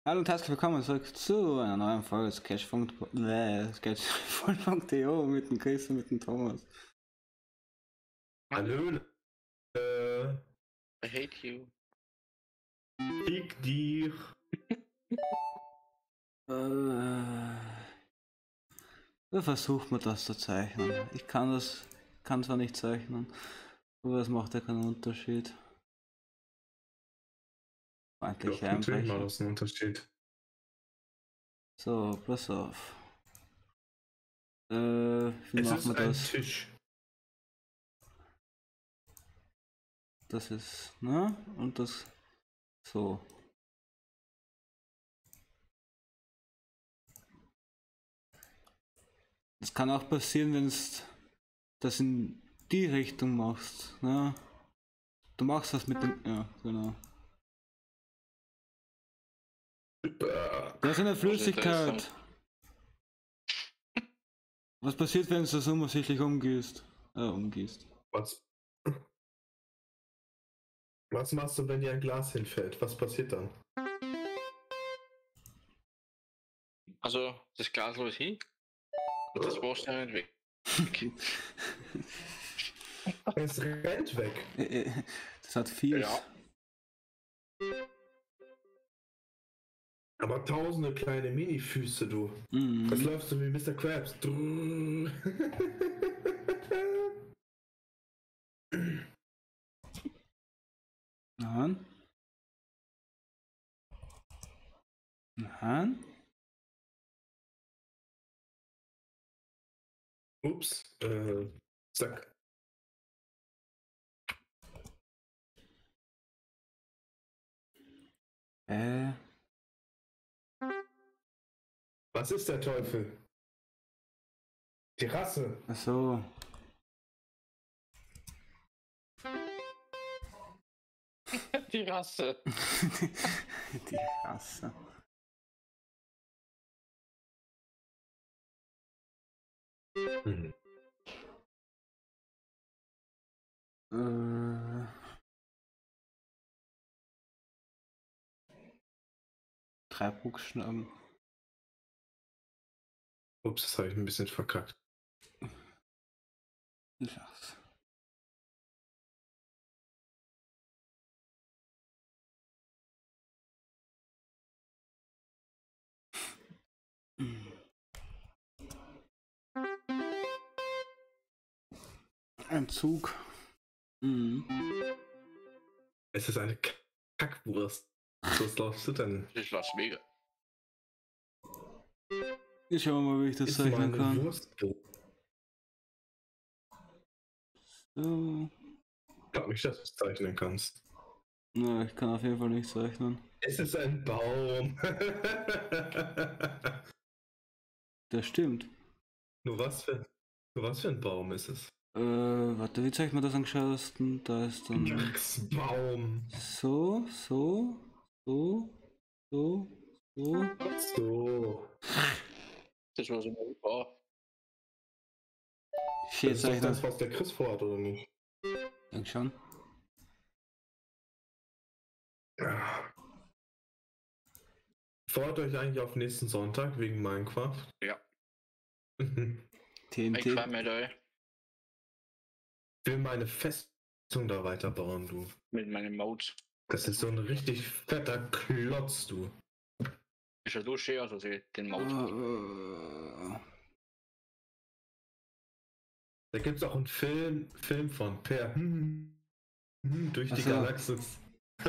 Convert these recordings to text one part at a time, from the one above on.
Hallo und herzlich willkommen zurück zu einer neuen Folge Sketchfunk.de mit dem Chris und mit dem Thomas. Hallo. I hate you. Fick dich. Wie versucht man das zu zeichnen? Ich kann zwar nicht zeichnen, aber es macht ja keinen Unterschied. Feindlich Doch, natürlich macht einbrechen. das einen Unterschied. So, pass auf. Wie Es machen ist wir ein das? Tisch. Das ist, ne? Und das so. Das kann auch passieren, wenn es das in die Richtung machst, ne? Du machst das mit dem, ja, genau. Das ist eine Flüssigkeit. Was passiert, wenn du das unabsichtlich umgehst? Was machst du, wenn dir ein Glas hinfällt? Was passiert dann? Also, das Glas läuft hin und das Wasser rennt weg. Es rennt weg. Das hat viel. Ja. Aber tausende kleine Mini-Füße, du. Das läufst du wie Mr. Krabs. Nein. Nein. Ups. Zack. Was ist der Teufel? Terrasse. Ach so. Die Rasse. Die Rasse. Mhm. Drei Buchstaben. Ups, das habe ich ein bisschen verkackt. Lass. Ein Zug. Es ist eine Kackwurst. Was glaubst du denn? Das ist Las Vegas. Ich schau mal, wie ich das Ist zeichnen meine kann. Wurst. So. Ich glaube nicht, dass du es zeichnen kannst. Na, ich kann auf jeden Fall nicht zeichnen. Es ist ein Baum. Das stimmt. Nur was für ein Baum ist es? Warte, wie zeigt man das am gescheitesten? Da ist dann Baum. so. So. Das war so ein Bau. Shit, Das ist doch zeichnen. das, was der Chris vorhat, oder nicht? Denk schon. Ja. Freut euch eigentlich auf nächsten Sonntag wegen Minecraft? Ja. TNT. Ich fahr mit euch Will meine Festung da weiterbauen, du. mit meinem Modes. Das ist so ein richtig fetter Klotz, du. Ist ja so schön, also den Mode. Da gibt es auch einen Film von Per durch die Ach so. Galaxis.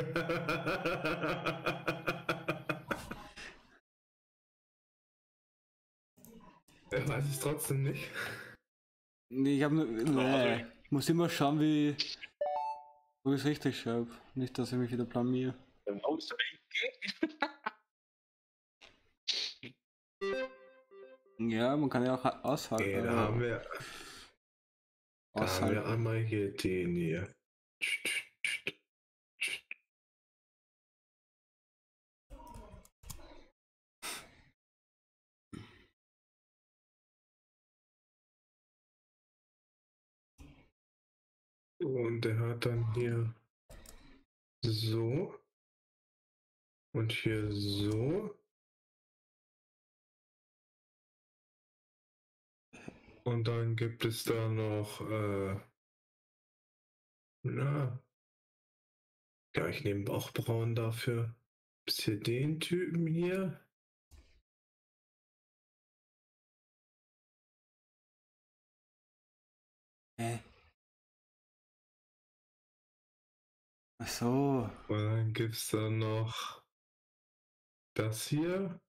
Er weiß es trotzdem nicht. Nee, ich hab nur. Nee. Ich muss immer schauen, wo ich es richtig schreibe. Nicht, dass ich mich wieder blamier. Der Mode Ja, man kann ja auch aushalten. Okay, da haben wir einmal hier den hier. Und der hat dann hier so. Und hier so. Und dann gibt es da noch, na, ja, ich nehme auch braun dafür. Ist hier den Typen hier? Ach so. Und dann gibt es da noch das hier.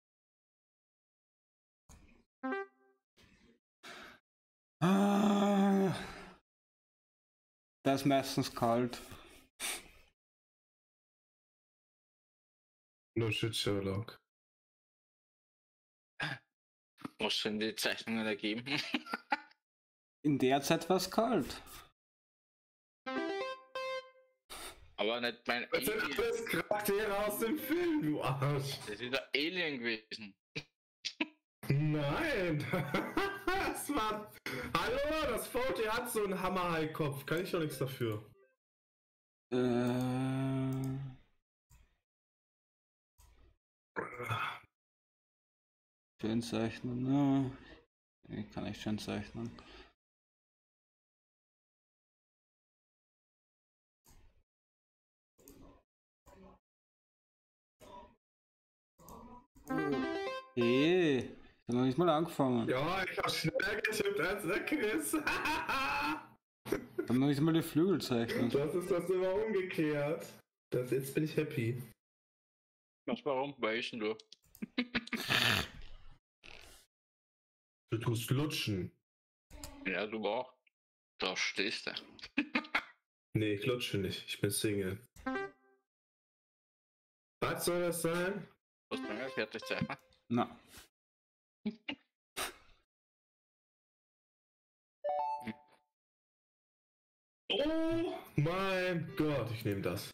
Ah, der ist meistens kalt. No shit, Sherlock. Was sind die Zeichnungen ergeben? In der Zeit war es kalt. Aber nicht mein Das sind Alien. alles Charaktere aus dem Film, du Arsch. Das ist der Alien gewesen. Nein! Das war. Hallo, das VT hat so einen Hammerhai-Kopf. Kann ich doch nichts dafür. Schön zeichnen, ne? Ich kann nicht schön zeichnen. Hey, ich hab noch nicht mal angefangen. Ja, ich hab schneller getippt als der Chris. Ich hab noch nicht mal die Flügel zeichnet. Das ist das immer umgekehrt. Jetzt bin ich happy. Was, warum? Weil ich denn du? Du tust lutschen. Ja, du auch. Da stehst du. Nee, ich lutsche nicht. Ich bin Single. Was soll das sein? Was bei mir fertig zeichnen? Na, Oh mein Gott, ich nehme das.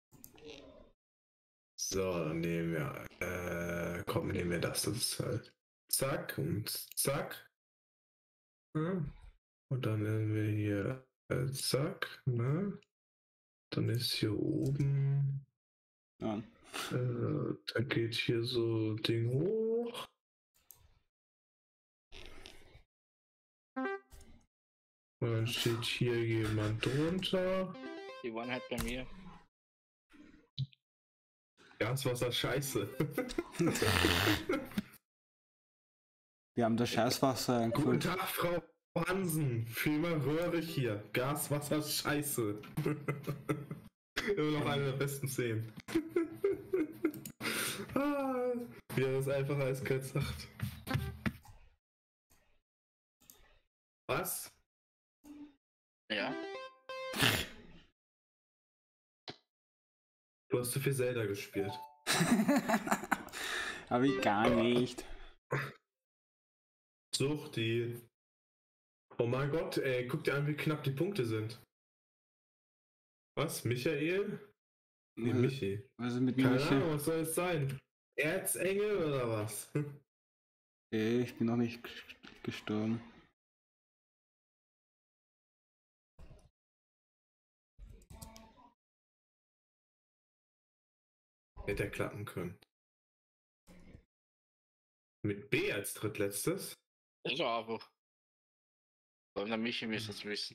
So, dann nehmen wir. Komm, nehmen wir das. Das ist halt. Zack und zack. Ja. Und dann nehmen wir hier. Zack. Ne? Dann ist hier oben. ja. Da geht hier so Ding hoch. Und dann steht hier jemand drunter. Die waren halt bei mir. Gaswasser scheiße. Wir haben das Scheißwasser Guten eingefüllt. Tag, Frau Hansen. Vielmehr röhrig hier. Gaswasser scheiße. Immer noch eine der besten Szenen. Wie er das einfach eiskalt sagt. Was? Ja. Du hast zu viel Zelda gespielt. Aber ich gar nicht. Such die. Oh mein Gott, ey, guck dir an, wie knapp die Punkte sind. Was? Michael? Nee, Michi. Also mit Keine Michi. Ahnung, was soll es sein? Erzengel oder was? Ich bin noch nicht gestorben. Hätte er klappen können. Mit B als drittletztes? Das ist einfach. Warum der Michi müssen es wissen.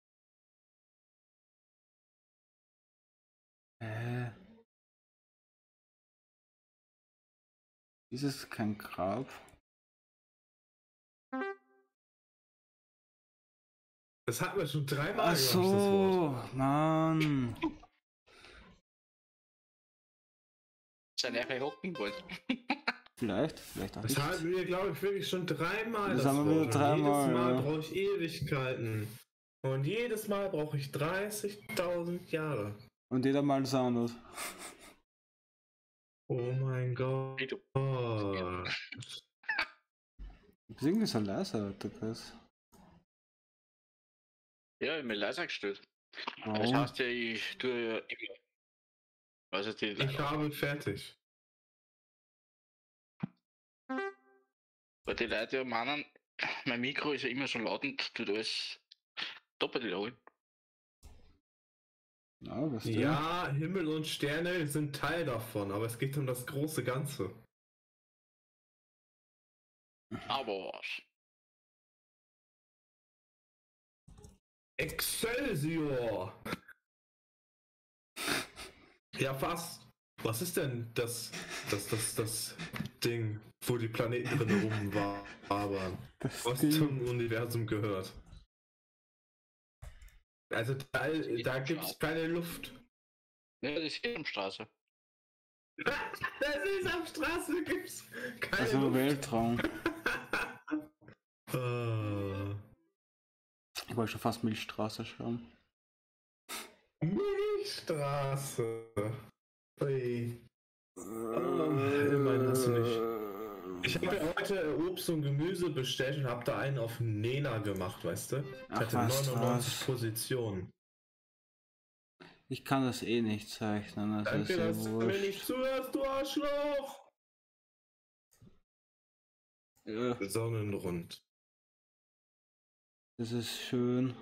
Ist es kein Grab? Das hatten wir schon dreimal, Ach glaub ich, das Wort. so, Mann. Sein Erre hocken wollte. Vielleicht auch Das nicht. hatten wir, glaube ich, wirklich schon dreimal. Das Das haben wir Wort. wieder dreimal, Und jedes Mal ja. brauche ich Ewigkeiten. Und jedes Mal brauche ich 30.000 Jahre. Und jeder mal das anders. Oh mein Gott. Wie du. Du bist irgendwie so leise, Alter, Chris. Ja, ich hab mir leiser gestellt. Das Warum? heißt ja, ich tue ja immer. Also die Ich habe fertig. Weil die Leute ja meinen, mein Mikro ist ja immer so laut und tut alles doppelt wiederholen. Ja, was Ja, Himmel und Sterne sind Teil davon, aber es geht um das große Ganze. Aber was? Excelsior! Ja, fast. Was ist denn das Ding, wo die Planeten drin rum waren? Das Was Ding. zum Universum gehört? Also da gibt es keine Luft. Ja, die Sesamstraße. Das ist am Straße gibt's keine Also Luft. Weltraum. Äh, Ich wollte schon fast Milchstraße schreiben. Milchstraße. Ui. Immerhin hast du nicht. Ich habe ja heute Obst und Gemüse bestellt und habe da einen auf Nena gemacht, weißt du? Ich Ach, hatte weißt du 99 was? Positionen. Ich kann das eh nicht zeichnen, das ist Danke, ja dass du mir nicht wurscht. zuhörst, du Arschloch! Ja, Sonnenrund. das ist schön.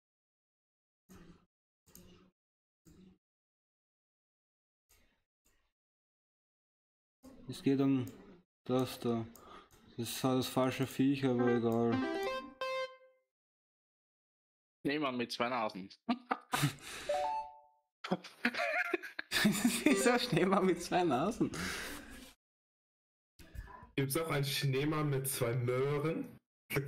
Es geht um das da. Das ist zwar das falsche Viech, aber egal. Schneemann mit 2 Nasen. Wieso Schneemann mit 2 Nasen? Gibt's auch einen Schneemann mit 2 Möhren?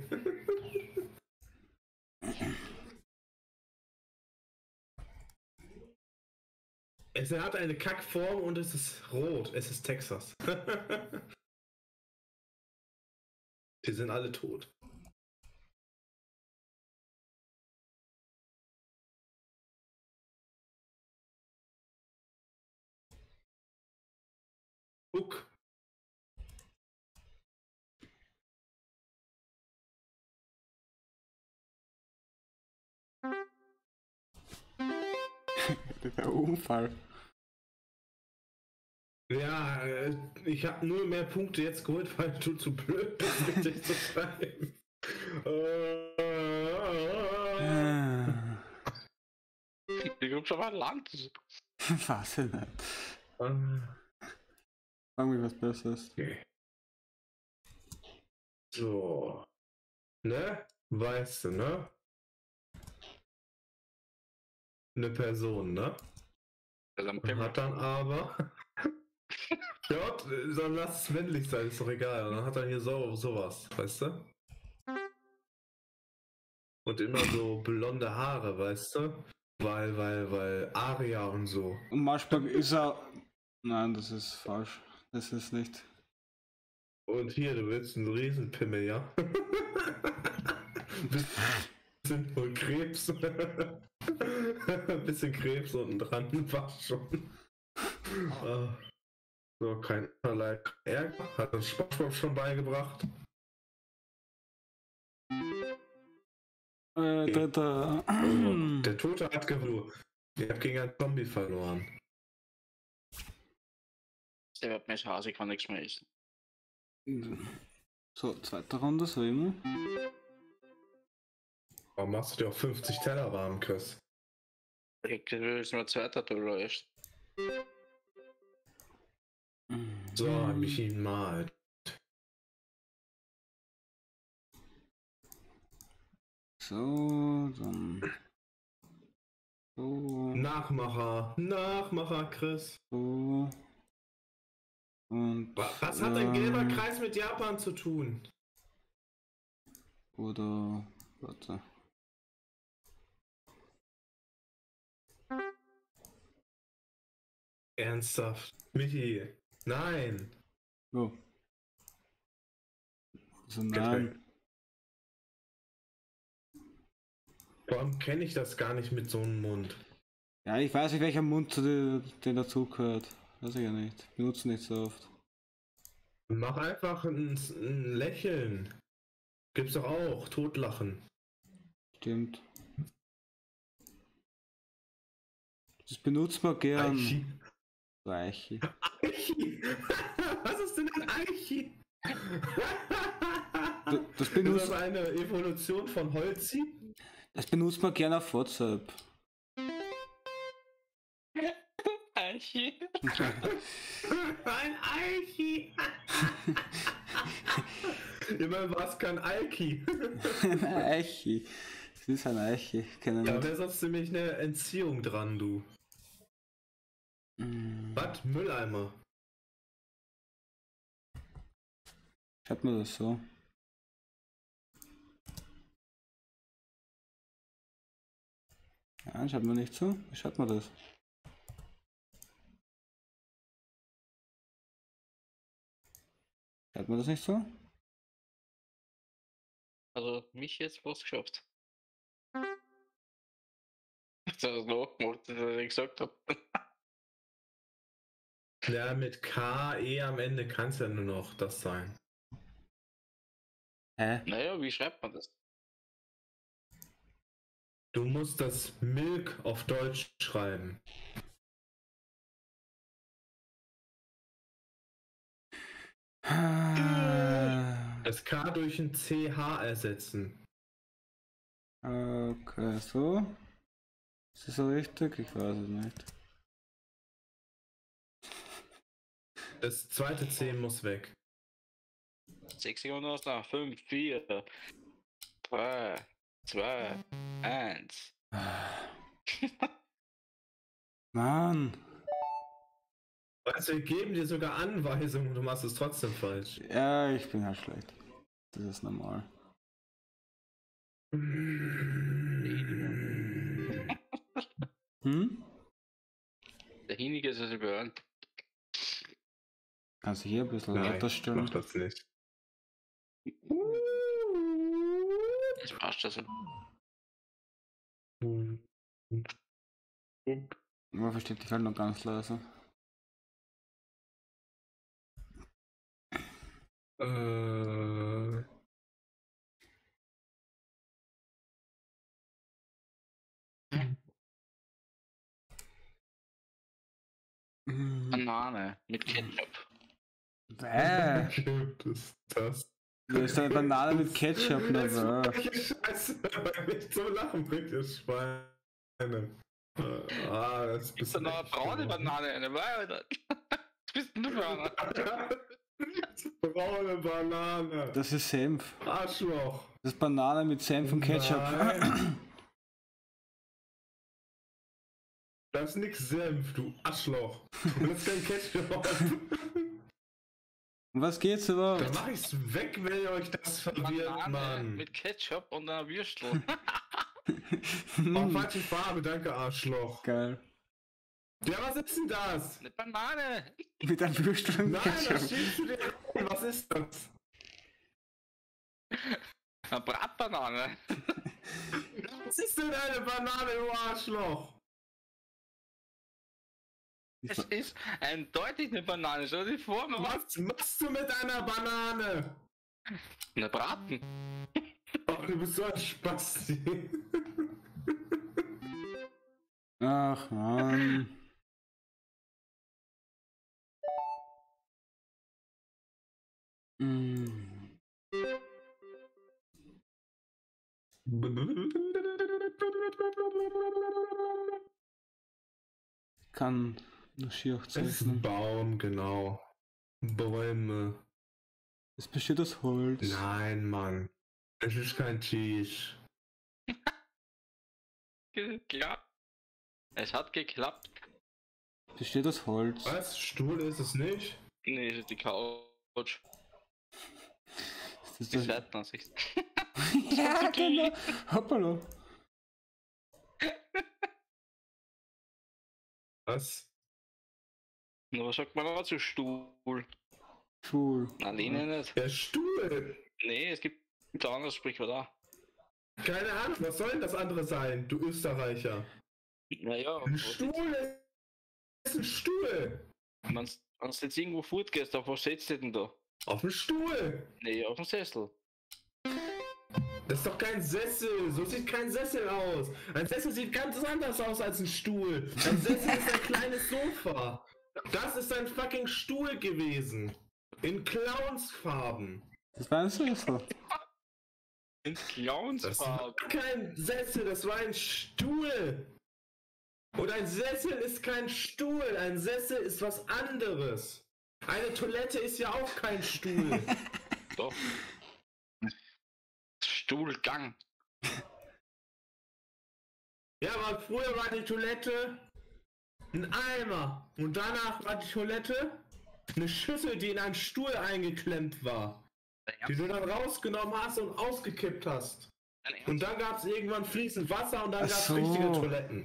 Es hat eine Kackform und es ist rot. Es ist Texas. Die sind alle tot. Guck. Der Unfall. Ja, ich habe nur mehr Punkte jetzt geholt, weil du zu blöd bist, richtig zu schreiben. Die Gruppe war lang. Was denn nicht? Sagen wir was Besseres. Okay. So. Ne? Weißt du, ne? Eine Person, ne? Hat dann aber. Ja, dann lass es männlich sein, ist doch egal. Und dann hat er hier sowas, weißt du? Und immer so blonde Haare, weißt du? Weil Aria und so. Und manchmal ist er. Nein, das ist falsch. Das ist nicht. Und hier, du willst einen Riesenpimmel, ja? Bisschen nur Krebs. Bisschen Krebs unten dran, war schon. So, kein Ärger. Hat uns SpongeBob schon beigebracht. Der Der Tote hat gewonnen. Ihr habt gegen einen Zombie verloren. Der wird mir Hase, ich kann nichts mehr essen. So, zweite Runde, so immer. Warum machst du dir auch 50 Teller warm, Chris? Ich will es nur zweiter Dollar erst. So, hab ich ihn mal. So, dann. So, Nachmacher, Chris. so. Und. Was hat ein gelber Kreis mit Japan zu tun? Oder. Warte. Ernsthaft? Michi, nein. Oh. Also nein. Warum kenne ich das gar nicht mit so einem Mund? Ja, ich weiß nicht, welcher Mund zu den dazugehört. Weiß ich ja nicht. Benutze nicht so oft. Mach einfach ein Lächeln. Gibt's doch auch. Totlachen. Stimmt. Das benutzt man gern. Aichi. Eichi. Aichi. Was ist denn ein Aichi? Das Ist benutzt, das eine Evolution von Holzi? das benutzt man gern auf WhatsApp. Alki! Immerhin war es kein Alki. Ein Eichi. Das ist ein Eichi. Keine Da Ahnung. wäre sonst nämlich eine Entziehung dran, du. Was? Mülleimer. Schreibt man das so? Ja, schreibt man nicht so? Wie schreibt man das? Schreibt man das nicht so? Also, mich jetzt was geschafft. Das ist nachgemacht, dass ich gesagt habe. Ja, mit K, E am Ende kann es ja nur noch das sein. Hä? Naja, wie schreibt man das? Du musst das Milk auf Deutsch schreiben. Das K durch ein CH ersetzen. Okay, so. Ist das so richtig? Ich weiß es nicht. Das zweite C muss weg. 6 Sekunden aus nach 5, 4, 3, 2, 1. Mann! Weißt du, wir geben dir sogar Anweisungen und du machst es trotzdem falsch. Ja, ich bin halt schlecht. Das ist normal. Hm? Der Hinige ist es überhören. Kannst du hier ein bisschen Nein, lauter stellen? mach das nicht. Das passt also. Man versteht dich halt noch ganz leise. Äh, Banane mit Ketchup. Gibt es das? Da ist eine Banane mit Ketchup, Das ne? ist wirklich scheiße, weil mich zum Lachen bringt, ihr Schweine. Das Gibt's da noch eine braune Banane? Eine Weile? Was bist denn du für einer? Braune Banane. Das ist Senf. Arschloch. Das ist Banane mit Senf und Ketchup. Nein. Das ist nix Senf, du Arschloch. Und das ist kein Ketchup. Um was geht's überhaupt? Dann mach ich's weg, wenn ihr euch das verwirrt, Banane Mann. mit Ketchup und einer Würstel. Oh, falsche Farbe, danke, Arschloch. Geil. Ja, was ist denn das? Eine Banane! Mit einem Würstel und Nein, Ketchup. das schiebst du dir rein. Was ist das? Eine Bratbanane! Was ist denn eine Banane, du Arschloch? Es ist eindeutig eine Banane, schau dir vor, man macht Was machst du mit einer Banane? eine Braten. Ach, du bist so ein Spasti. Ach man. Mm. Kann nur schier auch Es ist ein zeichnen. Baum, genau. Bäume. Es besteht aus Holz. Nein, Mann. Es ist kein Tisch. Geklappt. Es hat geklappt. Es besteht aus Holz. Was? Stuhl ist es nicht? Nee, es ist die Couch. Ist Die das Seitenansicht. ja, genau. Hoppala. Was? Na, was sagt man da zu Stuhl? Cool. Na, Lehne nicht. Der Stuhl! Nee, es gibt ein anderes Sprichwort da. Keine Ahnung, was soll denn das andere sein, du Österreicher? Naja, Ein Stuhl ist ein Stuhl! wenn du jetzt irgendwo fortgehst, auf was setzt du denn da? Auf dem Stuhl! Nee, auf dem Sessel. Das ist doch kein Sessel, so sieht kein Sessel aus. Ein Sessel sieht ganz anders aus als ein Stuhl. Ein Sessel ist ein kleines Sofa. Das ist ein fucking Stuhl gewesen. In Clownsfarben. Das war ein Sessel. In Das war Clownsfarben. kein Sessel, das war ein Stuhl. Und ein Sessel ist kein Stuhl, ein Sessel ist was anderes. Eine Toilette ist ja auch kein Stuhl. Doch. Stuhlgang. Ja, aber früher war die Toilette ein Eimer. Und danach war die Toilette eine Schüssel, die in einen Stuhl eingeklemmt war. Die du dann rausgenommen hast und ausgekippt hast. Und dann gab es irgendwann fließend Wasser und dann gab es so. richtige Toiletten.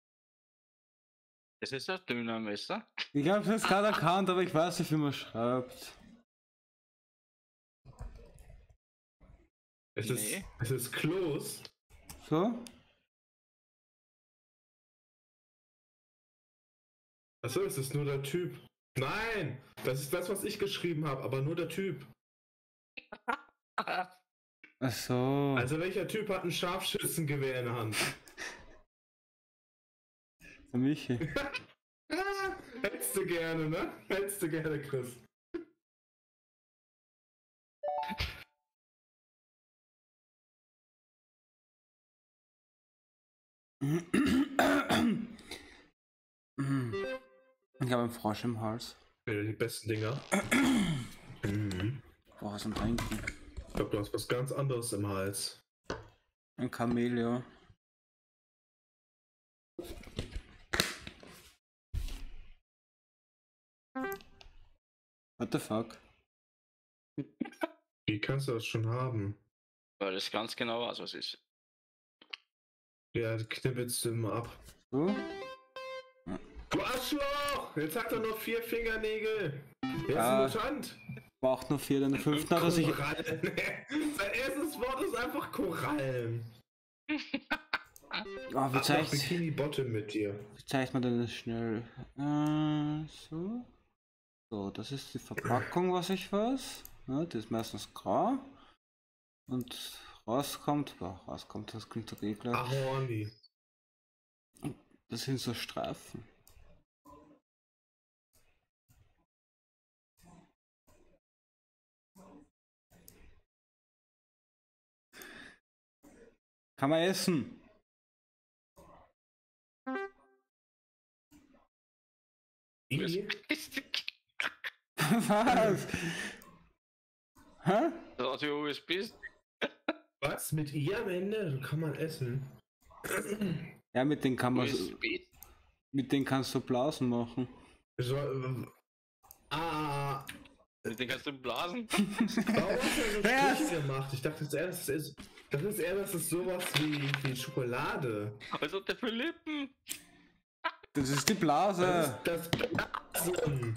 Das ist das Dönermesser. Ich hab's jetzt gerade erkannt, aber ich weiß nicht, wie man schreibt. Es Nee. ist close. So? Achso, es ist nur der Typ. Nein, das ist das, was ich geschrieben habe, aber nur der Typ. Ach so. Also welcher Typ hat ein Scharfschützengewehr in der Hand? Der Michi. Hättest du gerne, ne? Hättest du gerne, Chris. Ich habe einen Frosch im Hals. Ja, die besten Dinger. Boah, was am Trinken. Ich glaube, du hast was ganz anderes im Hals. Ein Chamäleon. What the fuck? Wie kannst du das schon haben? Weil das ganz genau weiß, was ist. Ja, knibbelst du immer ab. So? Du Arschloch! Jetzt hat er noch 4 Fingernägel. Er Ja. ist ein Mutant. Braucht nur 4, den fünften hat er sich. Korallen. Sein erstes Wort ist einfach Korallen. Oh, Ach, wie noch zeigt Bikini Bottom mit dir. man denn das schnell? So. So, das ist die Verpackung, was ich weiß. Ja, die ist meistens grau. Und rauskommt, das klingt doch ekelhaft. Ahorni. Das sind so Streifen. Kann man essen? I? Was? Hä? Das du USB. Was? Mit I am Ende? Kann man essen. Ja, mit denen kann man. USB. Mit denen kannst du Blasen machen. So, Den kannst du blasen. warum hast du so Ja. Striche gemacht? Ich dachte eher, das ist sowas wie Schokolade. Was hat der für Lippen? Das ist die Blase. Das Blasen.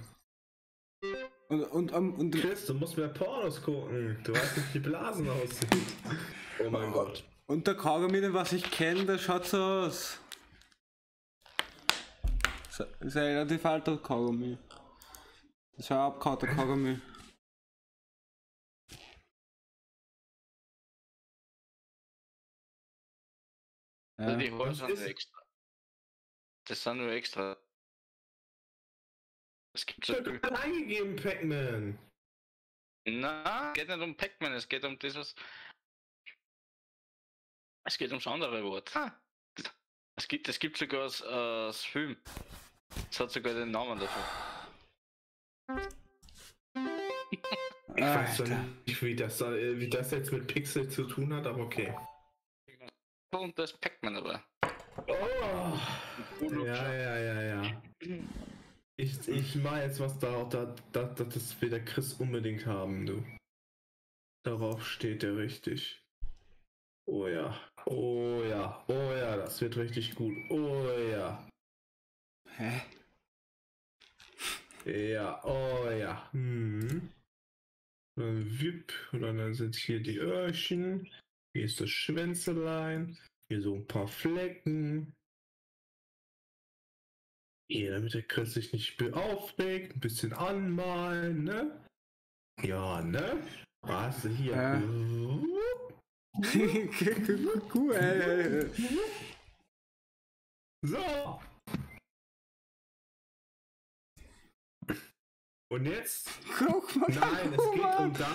Und Chris, du musst mehr Pornos gucken. Du weißt nicht, wie Blasen aussehen. Oh mein Gott. Und der Kaugummi, den was ich kenne, der schaut so aus. Ist ein relativ alter Kaugummi. Das ist ein abgehauter Kaugummi. Ja. Die Haare Was sind ist- nur extra. Das sind nur extra. Es gibt Ich so hab viel. gerade eingegeben, Pac-Man. Na, es geht nicht um Pac-Man, es geht um das, was. Es geht ums andere Wort. Es gibt sogar das Film. Es hat sogar den Namen dafür. Ich weiß doch Alter. nicht, wie das jetzt mit Pixel zu tun hat, aber okay. Und das Pac-Man aber. Oh. Ja. Ich mach jetzt was das will der Chris unbedingt haben, du. Darauf steht er richtig. Oh ja, das wird richtig gut. Oh ja. Hä? Ja, oh ja. Dann Wip, und dann sind hier die Öhrchen. Hier ist das Schwänzelein. Hier so ein paar Flecken. Hier, damit der Chris sich nicht aufregt. Ein bisschen anmalen, ne? Ja, ne? Was hier? Ja. Cool. So. Und jetzt? Guck mal, Nein, es geht um da.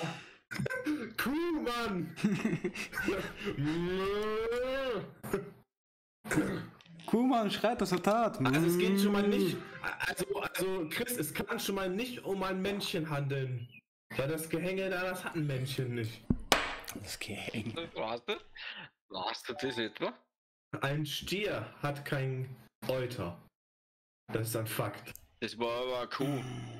Kuhmann! Kuhmann schreit das Tat. Also es geht schon mal nicht. Also Chris, es kann schon mal nicht um ein Männchen handeln. Weil das Gehänge da, das hat ein Männchen nicht. Das Gehänge. Warst du das etwa? Ein Stier hat kein Euter. Das ist ein Fakt. Das war aber eine Kuh.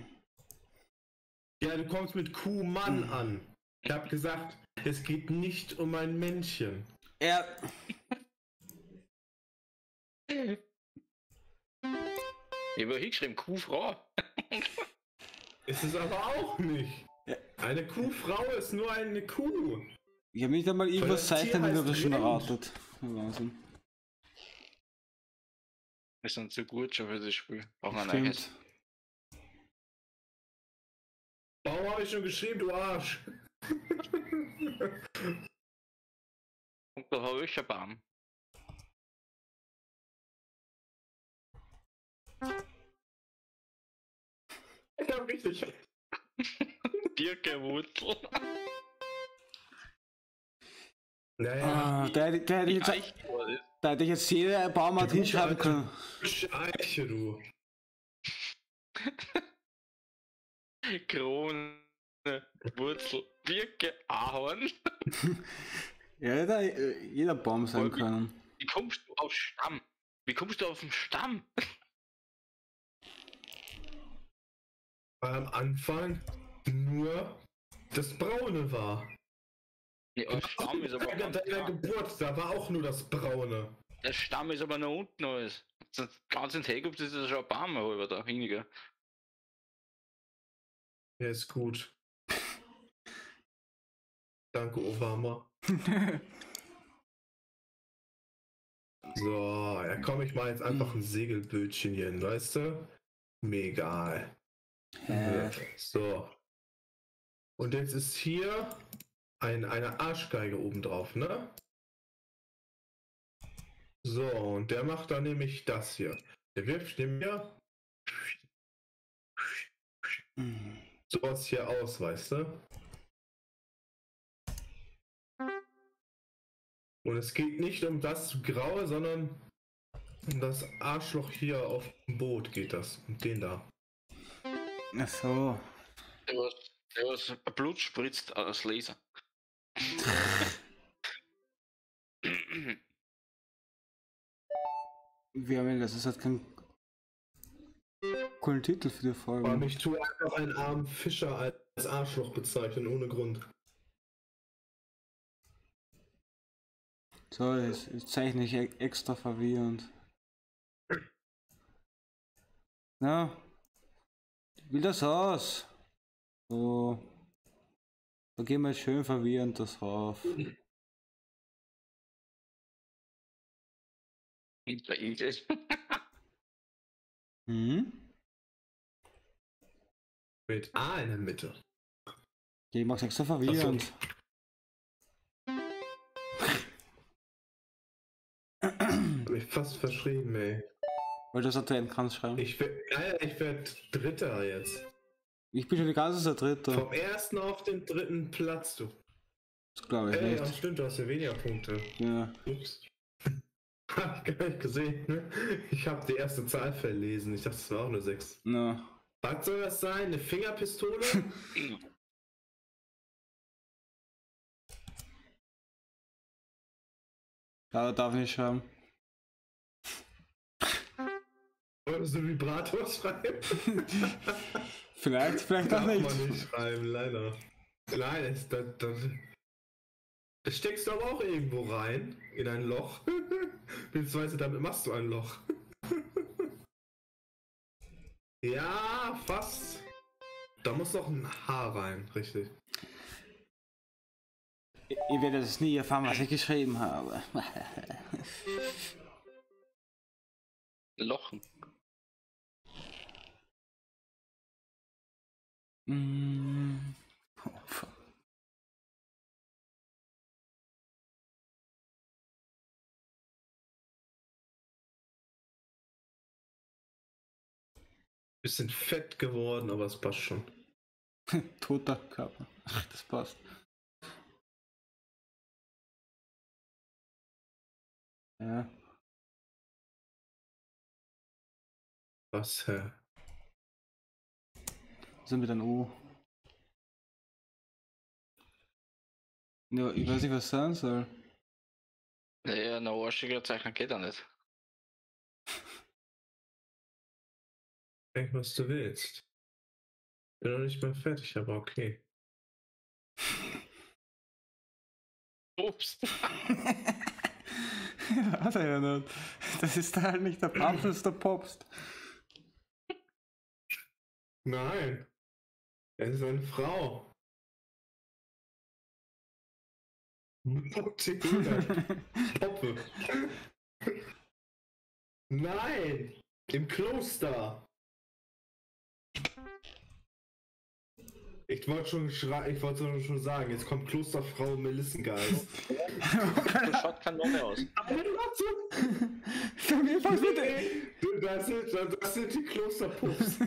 Ja, du kommst mit Kuhmann an. Ich hab gesagt, es geht nicht um ein Männchen. Er. Ich habe hingeschrieben, Kuhfrau. Ist es aber auch nicht. Ja. Eine Kuhfrau ist nur eine Kuh. Ich habe nicht einmal irgendwas das Tier zeichnen, wenn heißt du das schon Rind. erratet. Wahnsinn. Wir sind zu gut schon für das Spiel. Brauchen wir ein neues. Stimmt. Warum habe ich schon geschrieben, du Arsch? Und da habe ich einen Baum. Ich hab richtig. Birkenwurzel. Naja, Da hätte ich jetzt jeder Baumart Die hinschreiben gute können. Eiche, du. Krone, Wurzel, Birke, Ahorn. Ja, hätte jeder Baum sein Voll. können. Wie kommst du auf Stamm? Wie kommst du auf den Stamm? Weil am Anfang nur das Braune war. Ja, der Stamm ist aber Bei deiner Geburt, da war auch nur das Braune. der Stamm ist aber noch unten alles. Ganz ins Heck, das ist schon ein Baum halber da, weniger. Ja, ist gut. Danke, Obama. So, ja komm, ich mal jetzt einfach ein Segelbötchen hier hin, weißt du? Mir egal. So. Und jetzt ist hier eine Arschgeige oben drauf, ne? So, und der macht dann nämlich das hier. Der wirft mir sowas hier aus, weißt du? Und es geht nicht um das Graue, sondern um das Arschloch hier auf dem Boot geht das. Um den da. Ach so. Der was Blut spritzt aus Laser. Wir haben ja, das ist halt kein coolen Titel für die Aber Folge. mich tue einfach einen armen Fischer als Arschloch bezeichnen, ohne Grund. So, jetzt zeichne ich extra verwirrend. Na, wie das aus? So. Da gehen wir schön verwirrend das rauf. Hm? Mit A in der Mitte. Ich mach's extra verwirrend. Hab mich fast verschrieben, ey. Weil du das Adventkranz schreiben. Ich werd Dritter jetzt. Ich bin schon die ganze Zeit Dritte. Vom ersten auf den dritten Platz, du. Das glaube ich Ey, ja, nicht. stimmt, du hast ja weniger Punkte. Ja. Ups. Hab ich gar nicht gesehen, ne? Ich habe die erste Zahl verlesen. Ich dachte, es war auch eine 6. Na. Was soll das sein? Eine Fingerpistole? Ja, darf ich nicht schreiben. Wolltest du Vibrator schreiben? Vielleicht auch Darf nicht. man nicht schreiben, leider. Nein, das steckst du aber auch irgendwo rein, in ein Loch. Beziehungsweise damit machst du ein Loch. Ja, fast. Da muss noch ein Haar rein, richtig. Ihr werdet es nie erfahren, was ich geschrieben habe. Lochen. Oh, fuck. Bisschen fett geworden, aber es passt schon. Toter Körper. Ach, das passt. Ja. Was, hä? So mit einem U. Ja, ich weiß nicht, was sein soll. Ja, ein arschiger Zeichner geht auch nicht. Denk, was du willst. Bin noch nicht mal fertig, aber okay. Ups. Hat er ja nicht. Das ist halt nicht der Papst, das ist der Popst. Nein. Es ist eine Frau. Poppe. Nein. Im Kloster. Ich wollte schon sagen, jetzt kommt Klosterfrau Melissengeist. Das schaut kein Name aus. Das sind die Klosterpups.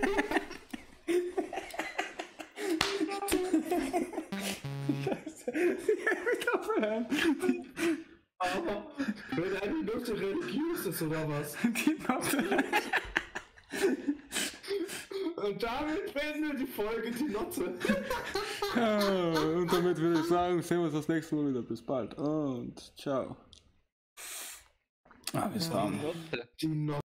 Aber wenn eine Nutte religiös ist oder was? Die Note. Und damit beenden wir die Folge, die Notte. Und damit würde ich sagen, sehen wir uns das nächste Mal wieder. Bis bald und ciao. Bis dann. Die Notte.